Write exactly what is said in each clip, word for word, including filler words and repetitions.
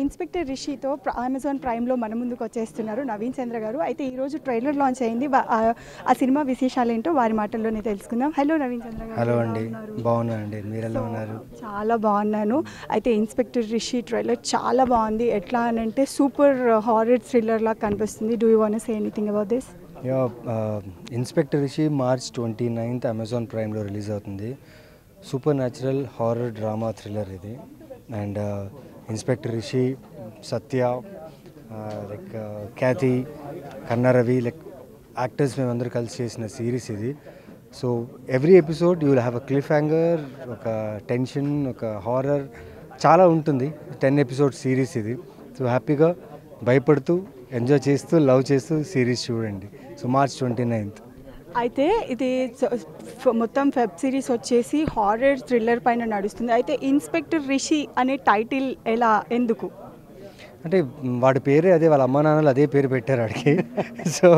Inspector రిషితో Amazon ప్రైమ్లో మన ముందుకు వచ్చేస్తున్నారు నవీన్ చంద్ర గారు. అయితే ఈరోజు ట్రైలర్ లాంచ్ అయింది. ఆ సినిమా విశేషాలు ఏంటో వారి మాటల్లోనే తెలుసుకుందాం. హలో నవీన్ చంద్ర గారు. హలో అండి, బాగున్నానండి. మీరు ఎలా ఉన్నారు? చాలా బాగున్నాను. అయితే ఇన్స్పెక్టర్ రిషి ట్రైలర్ చాలా బాగుంది. ఎట్లా అని అంటే సూపర్ హారర్ థ్రిల్లర్ లాగా కనిపిస్తుంది. Do you want say anything about this? Yeah, inspector Rishi March twenty ninth Amazon ప్రైమ్లో రిలీజ్ అవుతుంది. Super natural horror drama thriller ఇది. And inspector Rishi, Satya, like Khyathi, Kanna Ravi, like actors మేమందరూ కలిసి చేసిన సిరీస్ ఇది. So every episode you will have a cliff hanger, ఒక tension, ఒక horror చాలా ఉంటుంది. టెన్ ఎపిసోడ్ సిరీస్ ఇది. సో హ్యాపీగా భయపడుతూ ఎంజాయ్ చేస్తూ లవ్ చేస్తూ సిరీస్ చూడండి. So March twenty ninth. అయితే ఇది మొత్తం వెబ్ సిరీస్ వచ్చేసి హారర్ థ్రిల్లర్ పైన నడుస్తుంది. అయితే ఇన్స్పెక్టర్ రిషి అనే టైటిల్ ఎలా, ఎందుకు? అంటే వాడి పేరే అదే, వాళ్ళ అమ్మా నాన్నలు అదే పేరు పెట్టారు వాడికి. సో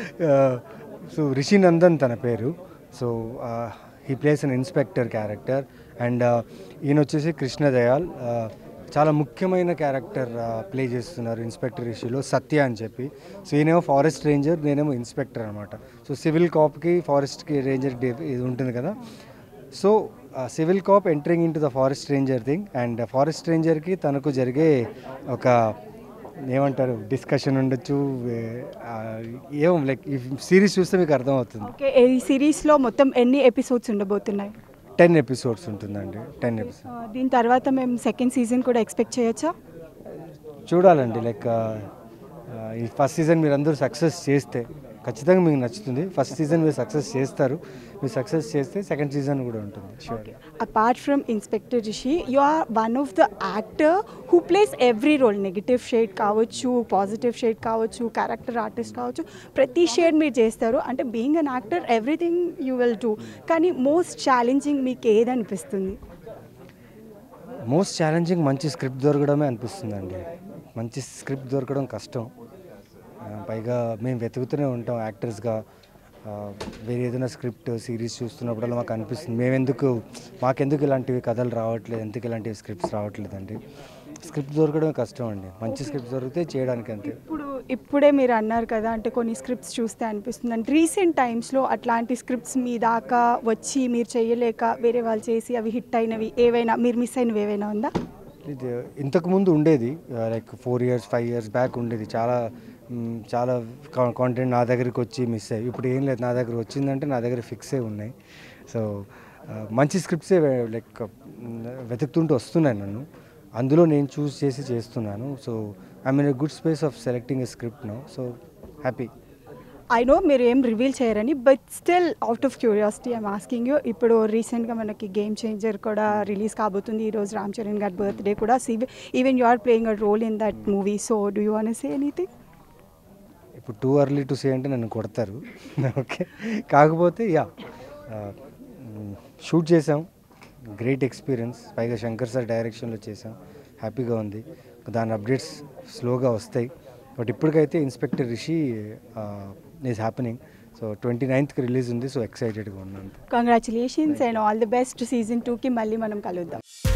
సో రిషి నందన్ తన పేరు. So he plays an inspector character. And ఈయన వచ్చేసి కృష్ణదయాల్, చాలా ముఖ్యమైన క్యారెక్టర్ ప్లే చేస్తున్నారు ఇన్స్పెక్టర్ రిషిలో, సత్య అని చెప్పి. సో ఈయనేమో ఫారెస్ట్ రేంజర్, నేనేమో ఇన్స్పెక్టర్ అనమాట. సో సివిల్ కాప్కి ఫారెస్ట్కి రేంజర్ ఇది ఉంటుంది కదా. So civil cop entering into the forest ranger thing. And forest రేంజర్కి తనకు జరిగే ఒక ఏమంటారు డిస్కషన్ ఉండొచ్చు, ఏం లైక్ ఈ సిరీస్ చూస్తే మీకు అర్థమవుతుంది. ఓకే, ఈ సిరీస్లో మొత్తం ఎన్ని ఎపిసోడ్స్ ఉండబోతున్నాయి? టెన్ ఎపిసోడ్స్ ఉంటుందండి. Ten episode. దీని తర్వాత మేము సెకండ్ సీజన్ కూడా ఎక్స్పెక్ట్ చేయొచ్చా? చూడాలండి. లైక్ ఈ ఫస్ట్ సీజన్ మీరు అందరూ సక్సెస్ చేస్తే ఖచ్చితంగా మీకు నచ్చుతుంది. ఫస్ట్ సీజన్ మీరు సక్సెస్ చేస్తారు. మీరు సక్సెస్ చేస్తే సెకండ్ సీజన్ కూడా ఉంటుంది. Sure. Apart from inspector Rishi, you are one of the actor who plays every role. Negative shade కావచ్చు, పాజిటివ్ షేడ్ కావచ్చు, క్యారెక్టర్ ఆర్టిస్ట్ కావచ్చు, ప్రతి షేడ్ మీరు చేస్తారు. అంటే being an actor everything you will do. కానీ మోస్ట్ ఛాలెంజింగ్ మీకు ఏదనిపిస్తుంది? మోస్ట్ ఛాలెంజింగ్ మంచి స్క్రిప్ట్ దొరకడమే అనిపిస్తుందండి. మంచి స్క్రిప్ట్ దొరకడం కష్టం. పైగా మేము వెతుకుతూనే ఉంటాం యాక్టర్స్గా. వేరే ఏదైనా స్క్రిప్ట్ సిరీస్ చూస్తున్నప్పుడల్లా మాకు అనిపిస్తుంది, మేమెందుకు మాకెందుకు ఇలాంటివి కథలు రావట్లేదు, ఎందుకు ఇలాంటివి స్క్రిప్ట్స్ రావట్లేదు అండి. స్క్రిప్ట్ దొరకడమే కష్టం అండి. మంచి స్క్రిప్ట్ దొరికితే చేయడానికి అంతే. ఇప్పుడు ఇప్పుడే మీరు అన్నారు కదా, అంటే కొన్ని స్క్రిప్ట్స్ చూస్తే అనిపిస్తుంది అంటే రీసెంట్ టైమ్స్లో అట్లాంటి స్క్రిప్ట్స్ మీ దాకా వచ్చి మీరు చేయలేక వేరే వాళ్ళు చేసి అవి హిట్ అయినవి ఏవైనా, మీరు మిస్ అయినవి ఏవైనా ఉందా? ఇది ఇంతకుముందు ఉండేది, like four years five years back ఉండేది. చాలా చాలా కాంటెంట్ నా దగ్గరికి వచ్చి మిస్ అయ్యి, ఇప్పుడు ఏం లేదు, నా దగ్గర వచ్చిందంటే నా దగ్గర ఫిక్స్ అయి ఉన్నాయి. సో మంచి స్క్రిప్ట్సే లైక్ వెతుకుతుంటూ వస్తున్నాయి నన్ను, అందులో నేను చూస్ చేసి చేస్తున్నాను. So I mean a good space of selecting a script now. So happy. I know మీరు ఏం రివీల్ చేయరని, but still out of curiosity I'm asking you. ఇప్పుడు రీసెంట్గా మనకి గేమ్ చేంజర్ కూడా రిలీజ్ కాబోతుంది. ఈరోజు రామ్ చరణ్ గారి బర్త్డే కూడా. Even you are playing a role in that movie. So do you want say anything? ఇప్పుడు టూ అర్లీ టు సే అంటే నన్ను కొడతారు. ఓకే, కాకపోతే యా, షూట్ చేసాం, గ్రేట్ ఎక్స్పీరియన్స్. పైగా శంకర్ సార్ డైరెక్షన్లో చేసాం, హ్యాపీగా ఉంది. దాని అప్డేట్స్ స్లోగా వస్తాయి. బట్ ఇప్పటికైతే inspector Rishi is happening. So twenty నైన్త్కి రిలీజ్ ఉంది. సో ఎక్సైటెడ్గా ఉన్నాను. Congratulations and all the best. Season టూకి మళ్ళీ మనం కలుద్దాం.